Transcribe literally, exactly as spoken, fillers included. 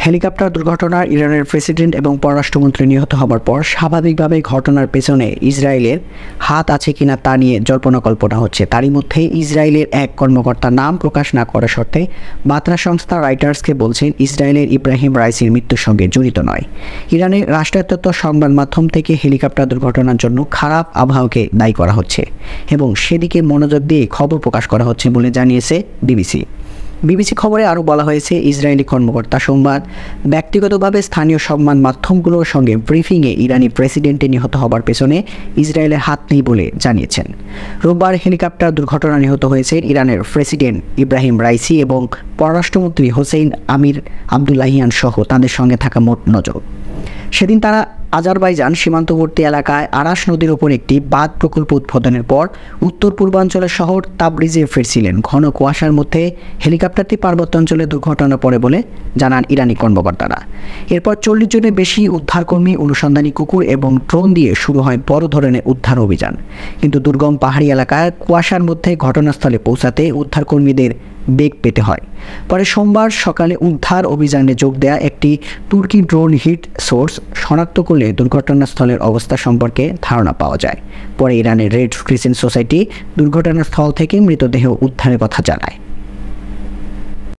Helicopter দুর্ঘটনায় ইরানের president এবং পররাষ্ট্রমন্ত্রী নিহত হবার পর স্বাভাবিকভাবে ঘটনার পেছনে ইসরায়েলের হাত আছে কিনা তা নিয়ে জল্পনা কল্পনা হচ্ছে। তারই মধ্যে ইসরায়েলের এক কর্মকর্তা নাম প্রকাশ না করার শর্তে বার্তা সংস্থা রাইটার্সকে বলছেন ইসরায়েলের ইব্রাহিম রাইসির মৃত্যুর সঙ্গে জড়িত নয়। ইরানের রাষ্ট্রায়ত্ত সংবাদ মাধ্যম থেকে হেলিকপ্টার দুর্ঘটনার জন্য খারাপ আবহাওয়াকে দায়ী করা হচ্ছে এবং সেদিকে মনোযোগ দিয়ে খবর প্রকাশ করা হচ্ছে বলে জানিয়েছে বিবিসি। বিবিসি খবরে আরও বলা হয়েছে, ইসরায়েলি কর্মকর্তা সোমবার ব্যক্তিগতভাবে স্থানীয় সংবাদ মাধ্যমগুলোর সঙ্গে ব্রিফিংয়ে ইরানি প্রেসিডেন্টের নিহত হবার পেছনে ইসরায়েলের হাত নেই বলে জানিয়েছেন। রোববার হেলিকপ্টার দুর্ঘটনা নিহত হয়েছে ইরানের প্রেসিডেন্ট ইব্রাহিম রাইসি এবং পররাষ্ট্রমন্ত্রী হোসেইন আমির আবদুল্লাহিয়ান সহ তাদের সঙ্গে থাকা মোট নজন। সেদিন তারা আজারবাইজান সীমান্তবর্তী এলাকায় আরাস নদীর ওপর একটি বাঁধ প্রকল্প উদ্বোধনের পর উত্তর পূর্বাঞ্চলের শহর তাবরিজে ফিরছিলেন। ঘন কুয়াশার মধ্যে হেলিকপ্টারটি পার্বত্য অঞ্চলে দুর্ঘটনা পড়ে বলে জানান ইরানি কর্মকর্তারা। এরপর চল্লিশ জনের বেশি উদ্ধারকর্মী, অনুসন্ধানী কুকুর এবং ড্রোন দিয়ে শুরু হয় বড় ধরনের উদ্ধার অভিযান। কিন্তু দুর্গম পাহাড়ি এলাকায় কুয়াশার মধ্যে ঘটনাস্থলে পৌঁছাতে উদ্ধারকর্মীদের বেগ পেতে হয়। পরে সোমবার সকালে উদ্ধার অভিযানে যোগ দেয়া একটি তুর্কি ড্রোন হিট সোর্স শনাক্ত করলে দুর্ঘটনাস্থলের অবস্থা সম্পর্কে ধারণা পাওয়া যায়। পরে ইরানের রেড ক্রিসেন্ট সোসাইটি দুর্ঘটনাস্থল থেকে মৃতদেহ উদ্ধারের কথা জানায়।